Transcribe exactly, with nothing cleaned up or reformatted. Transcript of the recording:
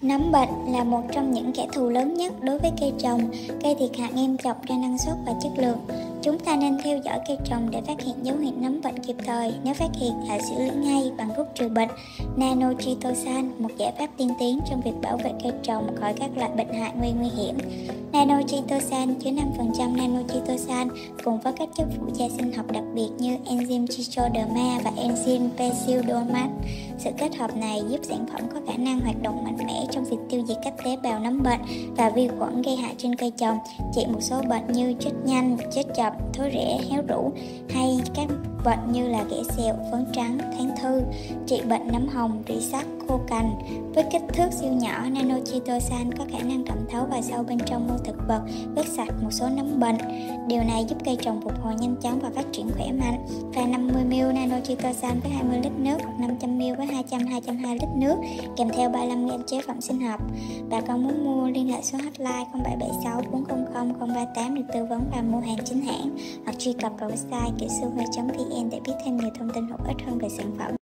Nấm bệnh là một trong những kẻ thù lớn nhất đối với cây trồng, gây thiệt hại nghiêm trọng cho năng suất và chất lượng. Chúng ta nên theo dõi cây trồng để phát hiện dấu hiệu nấm bệnh kịp thời. Nếu phát hiện, hãy xử lý ngay bằng thuốc trừ bệnh Nano-Chitosan, một giải pháp tiên tiến trong việc bảo vệ cây trồng khỏi các loại bệnh hại nguy nguy hiểm. Nano-Chitosan chứa năm phần trăm Nano-Chitosan cùng với các chất phụ gia sinh học đặc biệt như enzyme Trichoderma và enzyme Pseudomonas. Sự kết hợp này giúp sản phẩm có khả năng hoạt động mạnh mẽ trong việc tiêu diệt các tế bào nấm bệnh và vi khuẩn gây hại trên cây trồng, trị một số bệnh như chết nhanh, chết chậm, thối rễ, héo rũ hay các bệnh như là ghẻ sẹo, phấn trắng, tháng thư, trị bệnh nấm hồng, rỉ sắt, khô cành. Với kích thước siêu nhỏ, Nano-Chitosan có khả năng thẩm thấu vào sâu bên trong mô thực vật, quét sạch một số nấm bệnh. Điều này giúp cây trồng phục hồi nhanh chóng và phát triển khỏe mạnh. Pha năm mươi mi-li-lít Nano-Chitosan với hai mươi lít nước hoặc năm trăm mi-li-lít với hai trăm đến hai trăm hai mươi lít nước, kèm theo ba mươi lăm gam chế phẩm sinh học. Bà con muốn mua liên hệ số hotline không bảy bảy sáu bốn không không không ba tám để tư vấn và mua hàng chính hãng, hoặc truy cập vào website kỹ sư hoa chấm vn để biết thêm nhiều thông tin hữu ích hơn về sản phẩm.